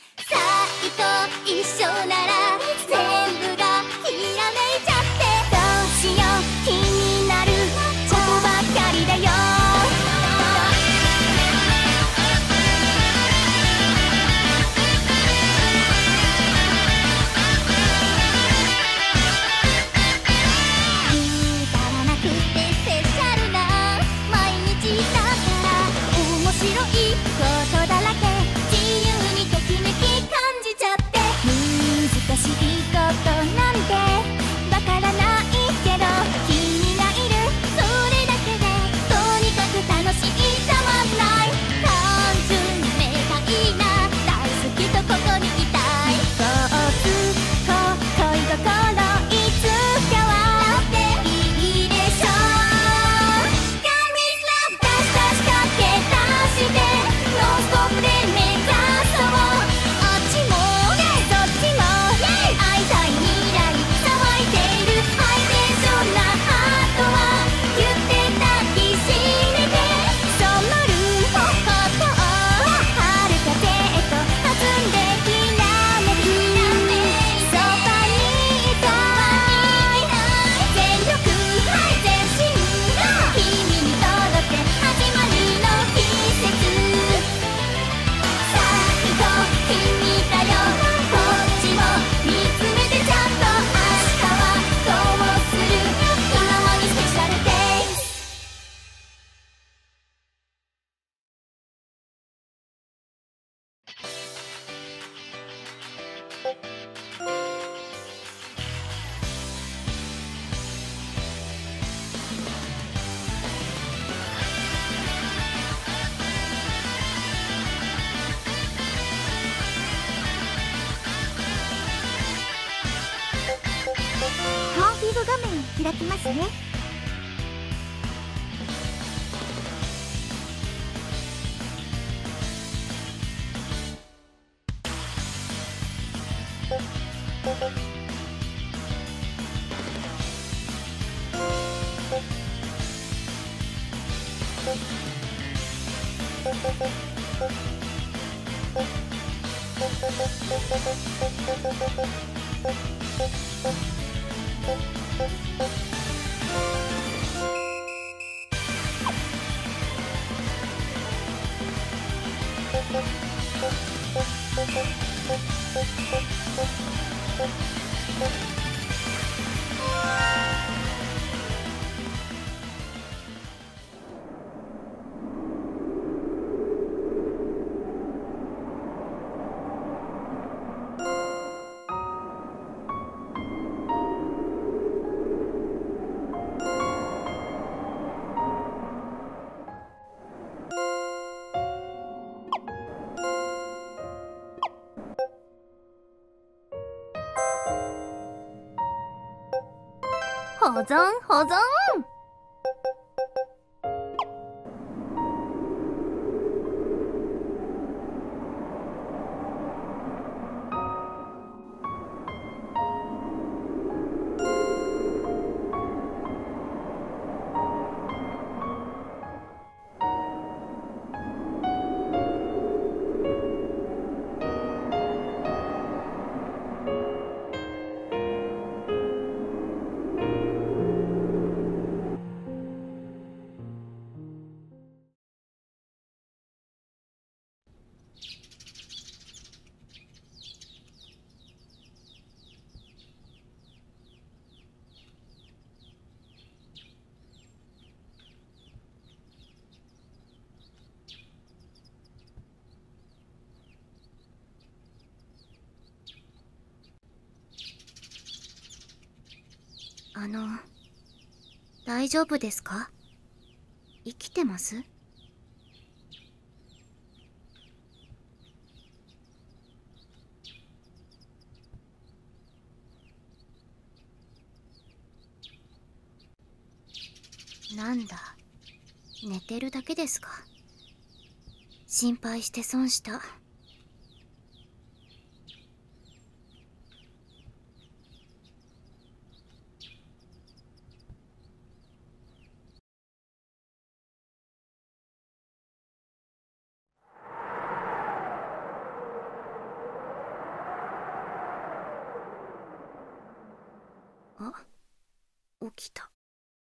一緒なら全部がひらめいちゃって、どうしよう気になることばっかりだよ。くだらなくてスペシャルな毎日だから面白いことだらけ、自由にときめき感じちゃって、難しいことなんてわからないけど、君がいるそれだけでとにかく楽しい、たまんない、単純にめたいな、大好きとここにいたい、スポーツと恋心いつかはっていいでしょう。 God is love ダッシュダッシュかけ出してノンストップで目指そう、あっちもそっちも会いたい未来騒いでいるハイテンションなハートはギュッて抱きしめて、染まることを春風へと弾んできらめく、そばにいたい全力全身君に届け始まりの季節、最後君だよ、こっちを見つめてちゃんと、明日はどうする、今はにスペシャルデイズ。コンフィグ画面開きますね。保存保存。大丈夫ですか？生きてます？なんだ、寝てるだけですか。心配して損した。 あ、起きた。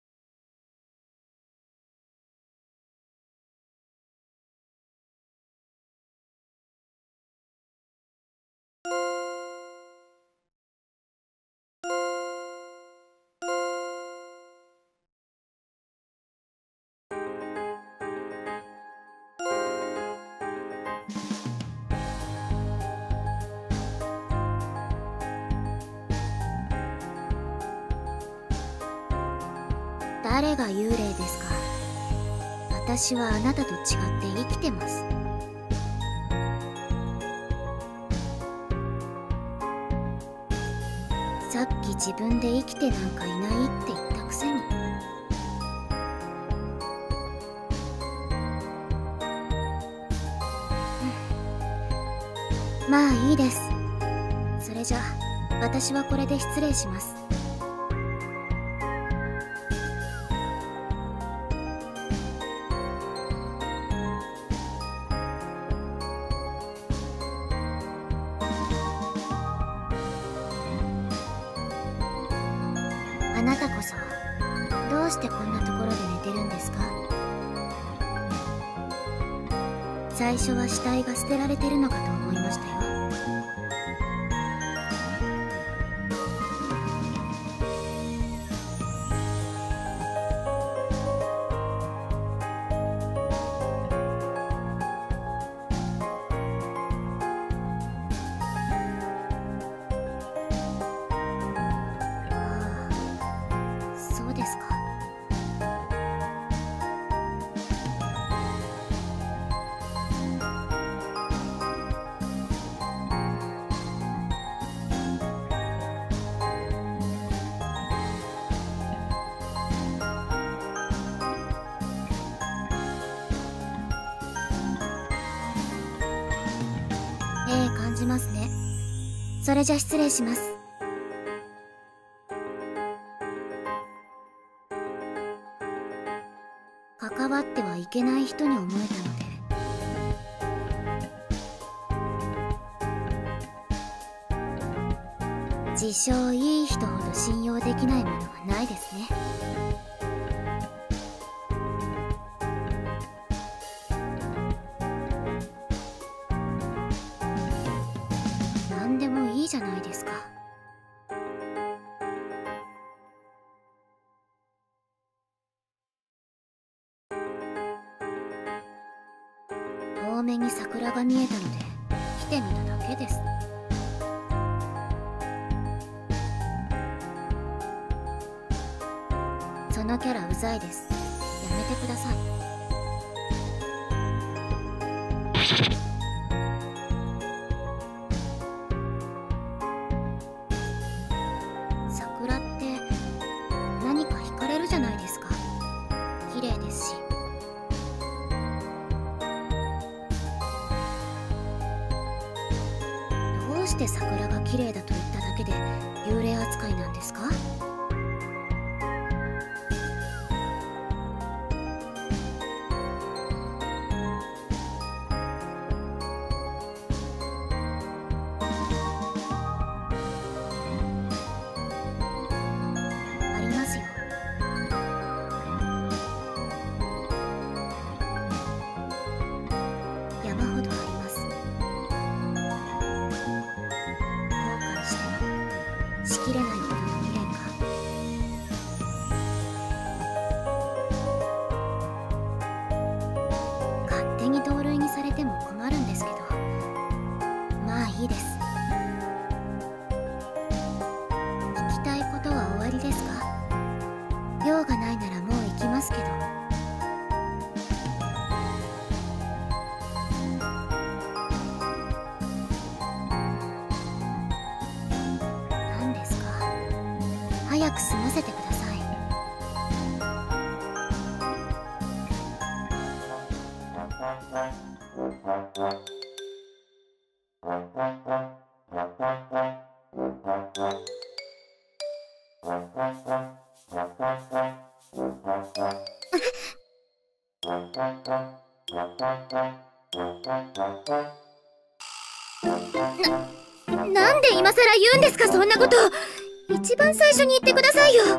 誰が幽霊ですか？私はあなたと違って生きてます。さっき自分で生きてなんかいないって言ったくせに。まあいいです。それじゃ私はこれで失礼します。あなたこそどうしてこんなところで寝てるんですか？最初は死体が捨てられてるのかと思いましたよ。そうですか。感じますね。それじゃ失礼します。関わってはいけない人に思えたので。自称いい人ほど信用できないものはないですね。何でもいいじゃないですか。遠目に桜が見えたので来てみただけです。そのキャラうざいです。やめてください。桜って何か惹かれるじゃないですか。綺麗ですし。どうして桜が綺麗だと言っただけで幽霊扱いなんですか？ありますよ。山ほどあります。後悔してもしきれないほどの未練が。勝手に同類にされても困るんですけど、まあいいです。聞きたいことは終わりですか？用がないならもう行きますけど。何ですか？早く済ませてください。なんで今さら言うんですか、そんなこと。 一番最初に言ってくださいよ。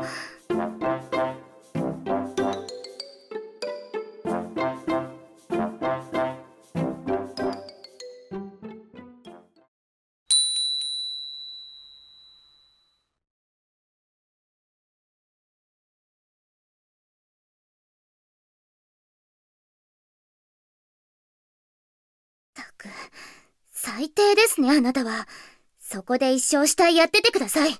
ったく、最低ですね、あなたは。そこで一生死体やっててください。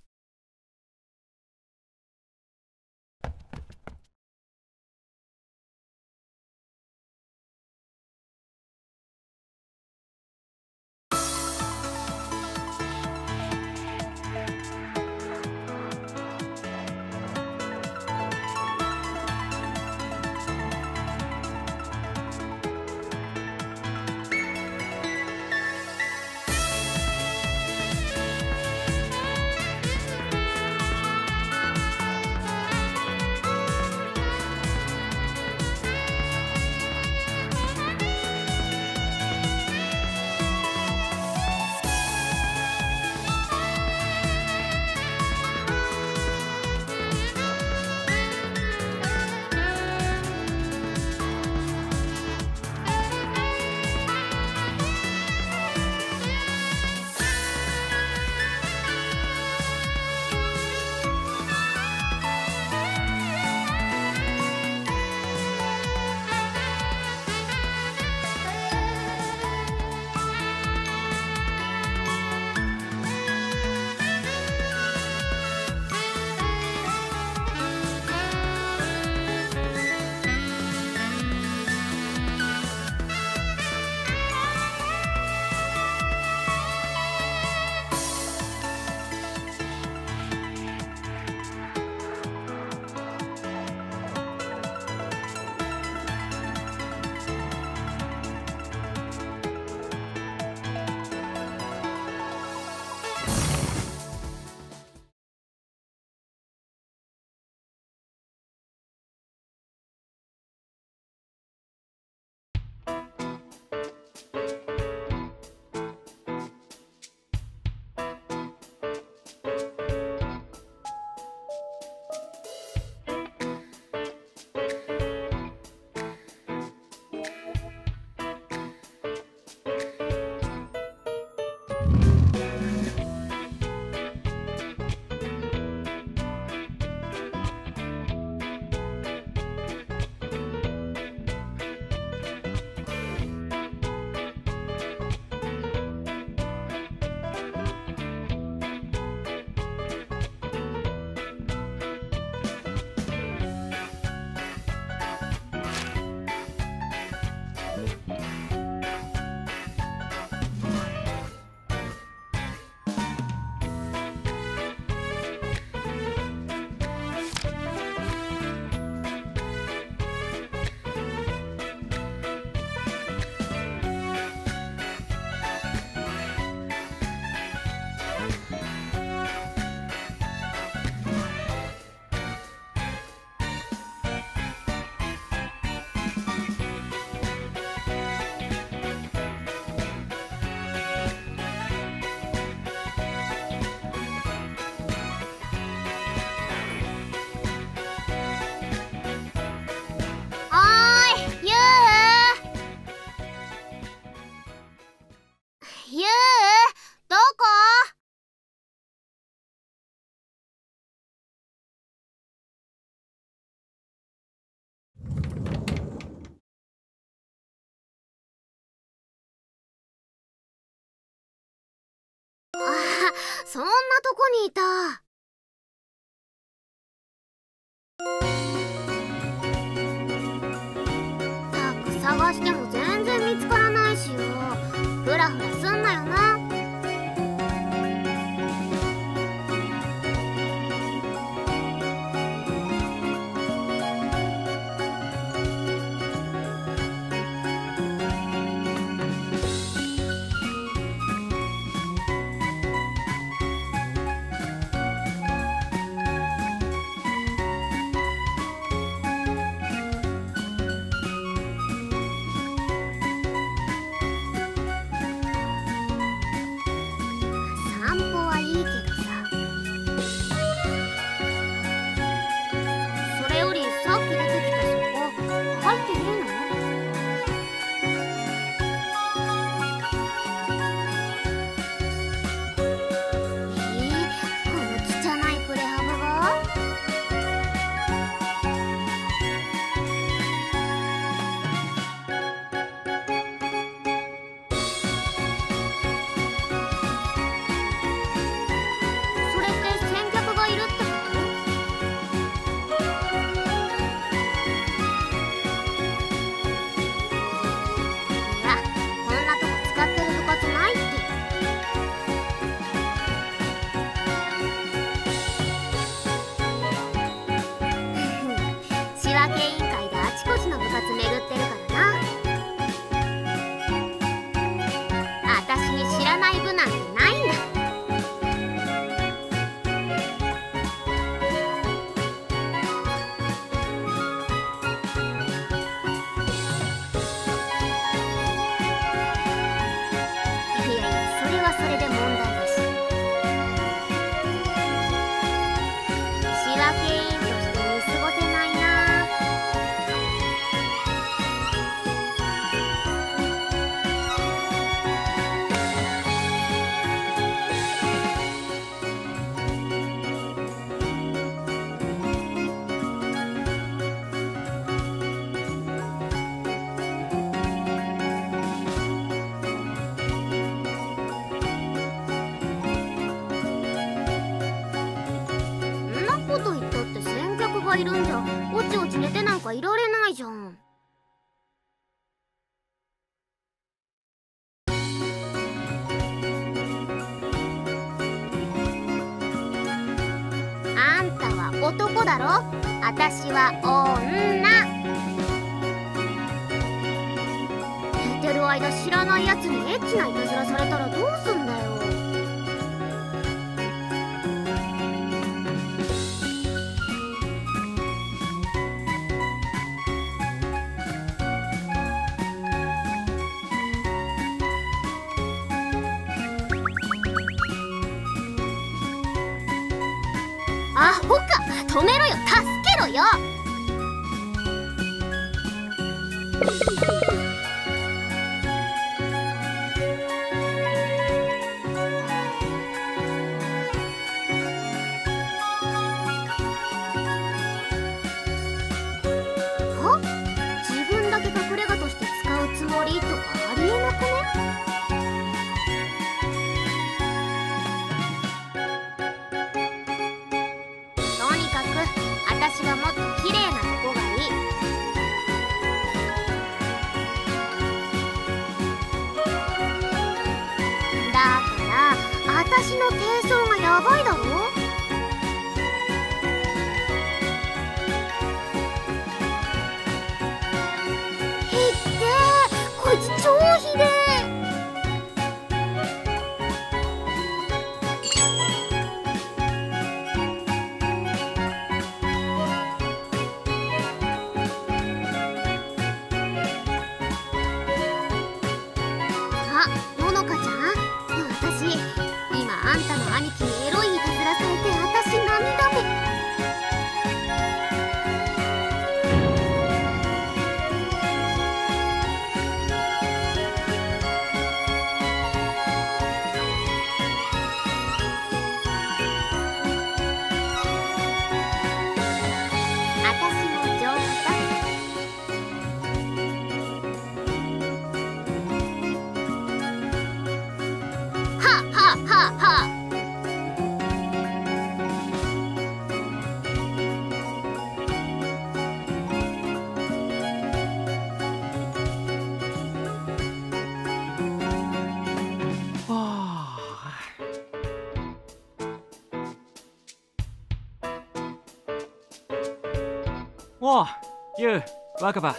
そんなとこにいた。ったく探しても全然見つからないしよ。フラフラすんなよな。 そうだろ。私は女。寝てる間知らないやつにエッチないたずらされたらどうすんだよ。アホか、止めろよ、助けろよ。は？自分だけ隠れ家として使うつもりとかありえなくね？とにかく私はもっと綺麗なとこがいい。だから私の低層がヤバいだろ。ひってー、こいつ超ひでー。あ、ののかちゃん、私今あんたの兄貴にエロいいたずらされて私涙目。私も上手だ。はははは。 おう、ユウ、若葉。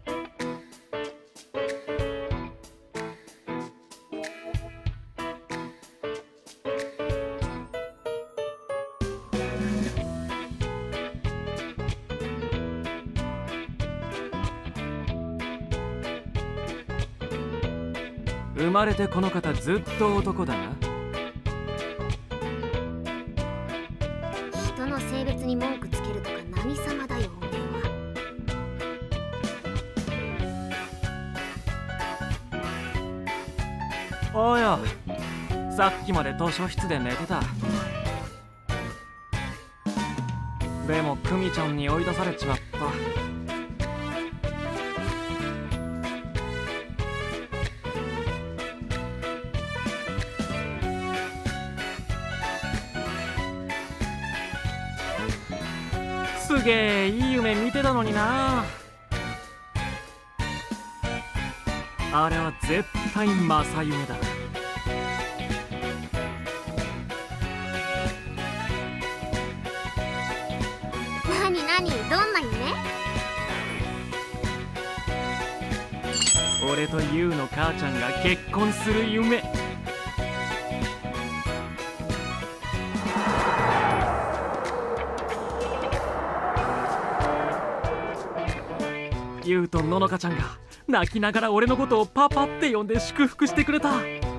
生まれてこの方ずっと男だな。 人の性別に文句つけるとか何様だよ、おめえは。 おうよ、さっきまで図書室で寝てた。でもクミちゃんに追い出されちまった。すげえいい夢見てたのにな。あれは絶対正夢だ。 なになに、どんな夢？ 俺とユウの母ちゃんが結婚する夢。ユウとののかちゃんが泣きながら俺のことをパパって呼んで祝福してくれた。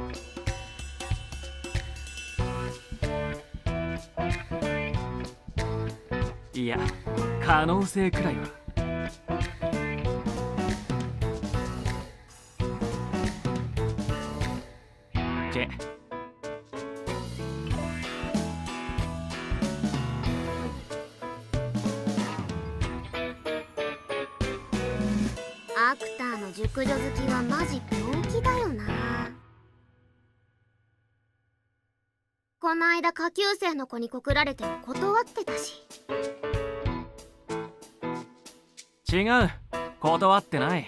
いや、可能性くらいは。チェ。 アクターの熟女好きはマジ病気だよな。こないだ下級生の子に告られても断ってたし。 違う、断ってない。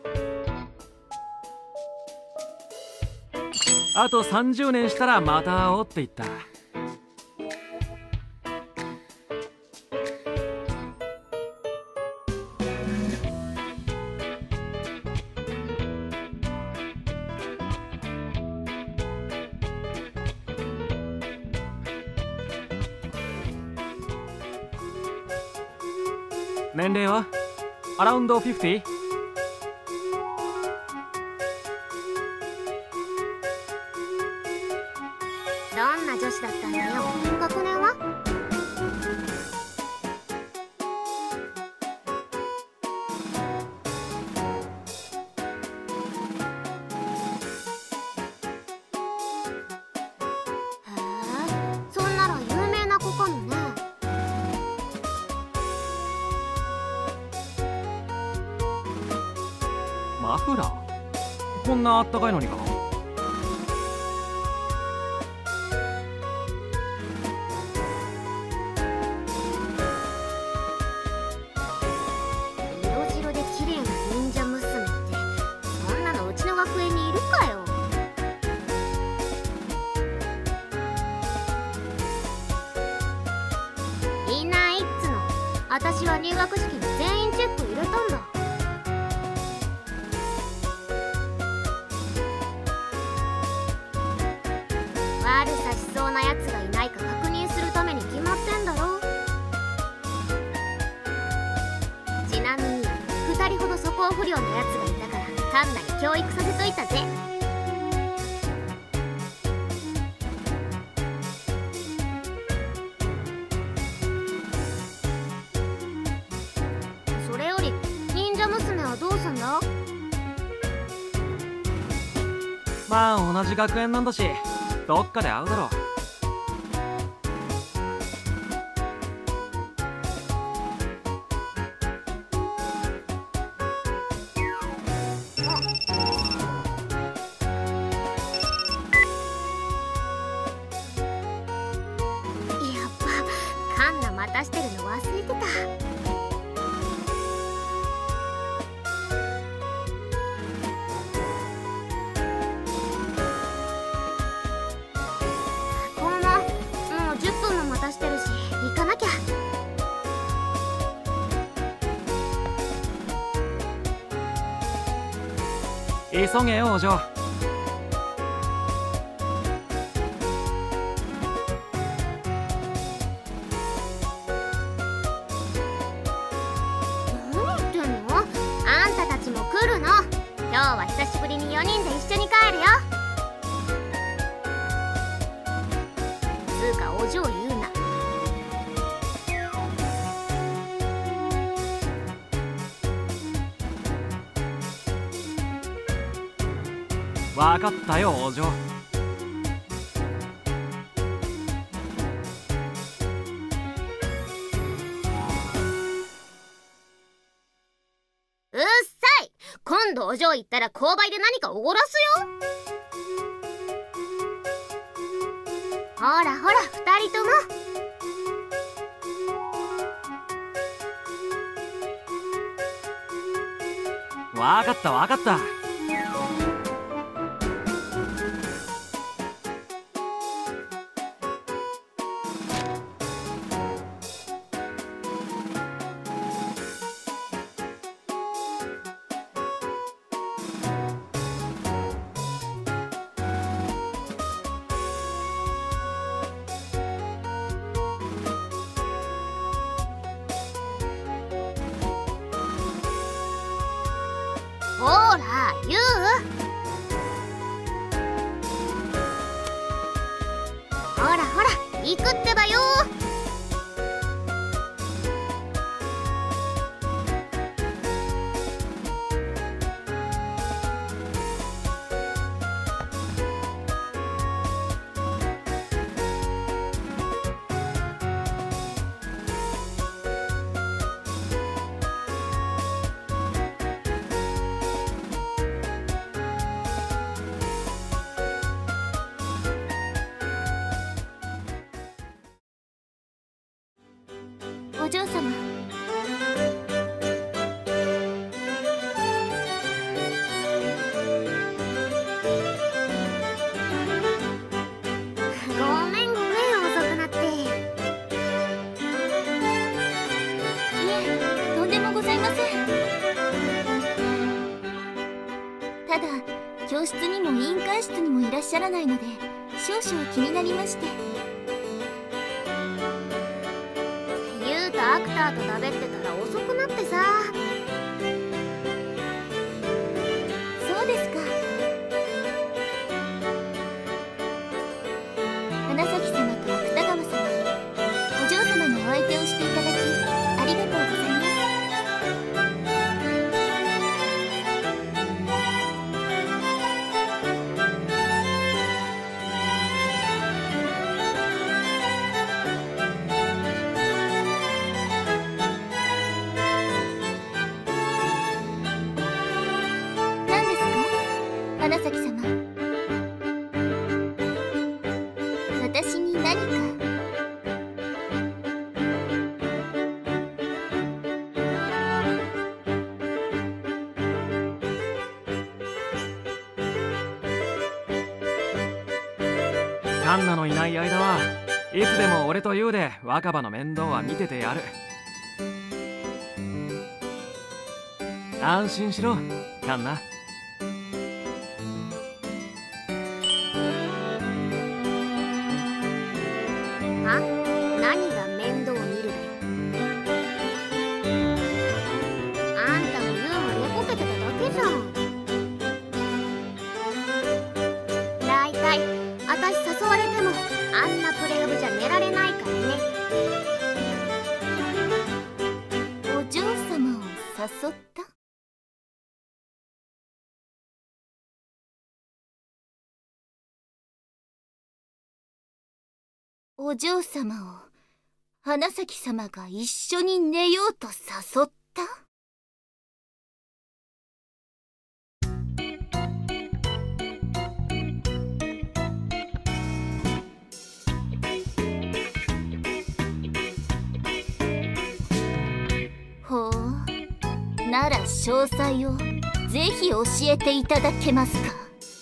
あと30年したらまた会おうって言った。 年齢はアラウンド 50？ どんな女子だったんだよ。学年は？へえ、そんなら有名な子かもね。 マフラーこんなあったかいのにか。 色白で綺麗な忍者娘ってそんなのうちの学園にいるかよ。いないっつの。私は入学式に全員チェック入れたんだ。悪さしそうなやつがいないか確認するために決まってんだろ。ちなみに2人ほど素行不良なやつがいたから単なる教育させといたぜ。それより忍者娘はどうすんだ？ まあ同じ学園なんだしどっかで会うだろう。 やっぱカンナ待たしてるの忘れてた。このもう10分も待たしてるし行かなきゃ。 急げよお嬢。 何言ってんの？あんたたちも来るの？今日は久しぶりに4人で一緒に帰るよ。つうかお嬢言うな。 わかったよお嬢。 うっさい！今度お嬢行ったら購買で何かおごらすよ。ほらほら2人とも。 わかったわかった。 ほらユウ。ほらほら行くってばよ。お嬢様。ごめん遅くなって。いえ、とんでもございません。ただ教室にも委員会室にもいらっしゃらないので少々気になりまして。 ユウとアクタターと食べってたら遅くなってさ。 そうですか。花咲様と芥川様、お嬢様のお相手をしていただきありがとうございます。何ですか、花咲様。私に何か？ カンナのいない間はいつでも俺とユウで若葉の面倒は見ててやる。安心しろカンナ。 あ、何が面倒見るだよ。あんたもユウも寝ぼけてただけじゃん。だいたい私誘われてもあんなプレハブじゃ寝られないからね。 お嬢様を誘った？お嬢様を花咲様が一緒に寝ようと誘った？ほう、なら詳細をぜひ教えていただけますか？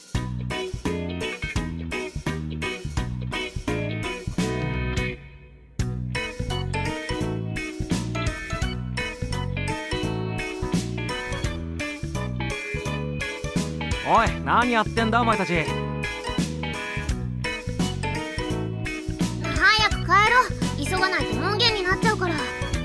おい、何やってんだお前たち。 早く帰ろう。急がないと門限になっちゃうから。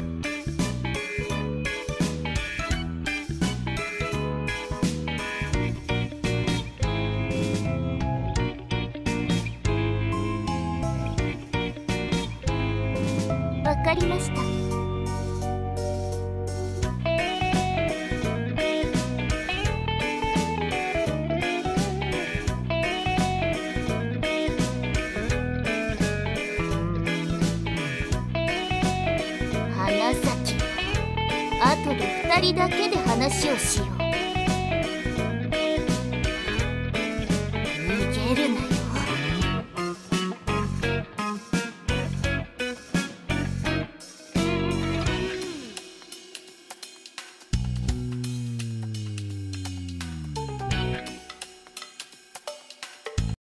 わかりました。花咲、後で2人だけで話をしよう。逃げるなよ。